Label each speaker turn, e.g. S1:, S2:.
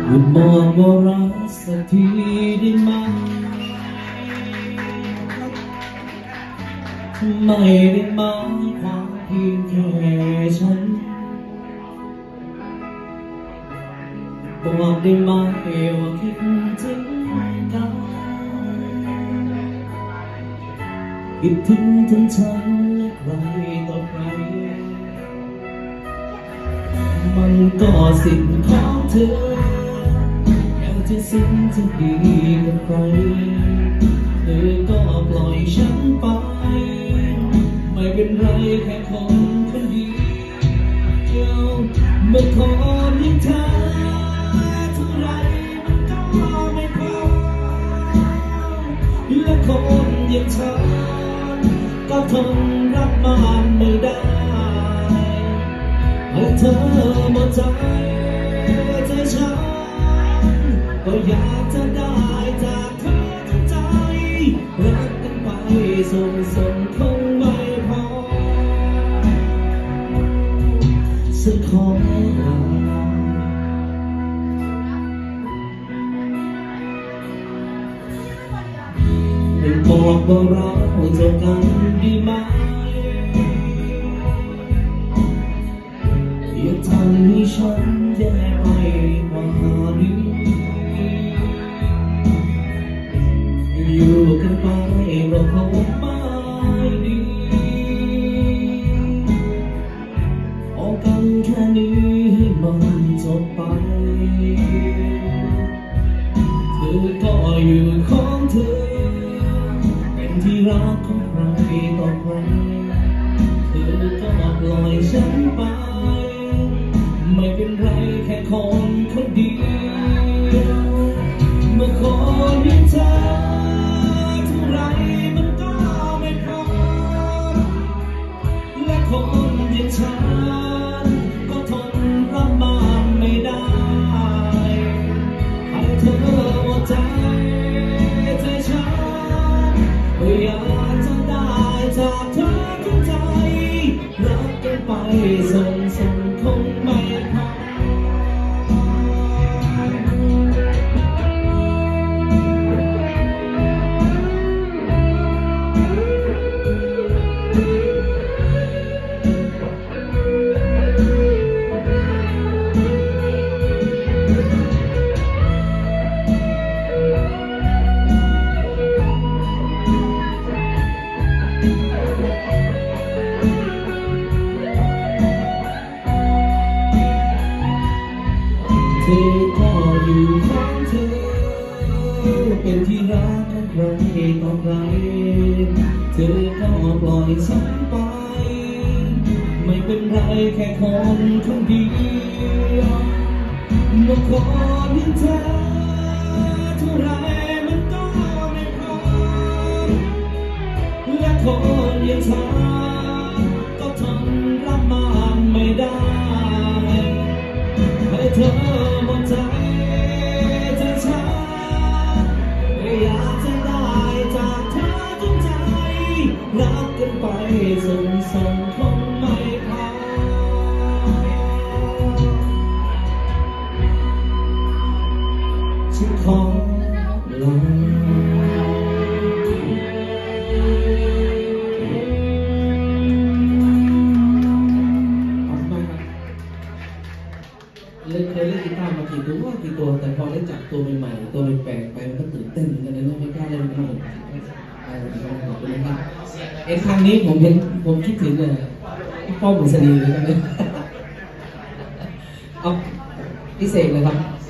S1: อย่ามองว่ารักสักทีได้ไหมไม่ได้หมายความเพียงแค่ฉันบอกได้ไหมว่าคิดถึงกันคิดถึงทั้งฉันและใครต่อใครมันก็สิทธิ์ของเธออยากจะสิ้นจะดีกับใครเธอก็ปล่อยฉันไปไม่เป็นไรแค่คนคนเดียวเมื่อคนอย่างเธอเท่าไรมันก็ไม่พอและคนอย่างฉันก็ทนรับมันไม่ได้และเธอหมดใจฉันก็อยากจะได้จากเธอทั้งใจรักกันไปส่งคงไม่พอสักคนไม่บอกว่าเราจะกันดีไหมอย่าทำให้ฉันแย่ไปกว่านี้อยู่กันไปเราคงไม่ดีออกกันแค่นี้ให้มันจบไปเธอก็อยู่ของเธอเป็นที่รักของใครต่อใครเธอก็ปล่อยฉันไปไม่เป็นไรแค่คนคนเดียวเมื่อคนอย่างเธอเท่าไรมันก็ไม่พอและคนอย่างฉันก็ทนรับมันไม่ได้ให้เธอหมดใจฉันก็อยากจะได้จากเธอทั้งใจรักกันไปส่งคงไม่พอเธอก็อยู่ของเธอเป็นที่รักของใครต่อใครเธอก็ปล่อยฉันไปไม่เป็นไรแค่คนคนเดียวเมื่อคนอย่างเธอเท่าไรมันก็ไม่พอและคนอย่างฉันก็ทนรับมันไม่ได้ให้เธอหมดใจฉันอยากจะได้จากเธอทุกใจรักกันไปส่งคงไม่พอฉันขอลาเคยเล่นกีตาร์มากี่ตัวแต่พอได้จับตัวใหม่ๆตัวแปลกๆไปมันก็ตื่นเต้นกันเลยไม่กล้าเล่นขนมขอบคุณนะครับครั้งนี้ผมคิดถึงเลยพี่ป้อมบุษดีเลยครับเอาพิเศษเลยครับ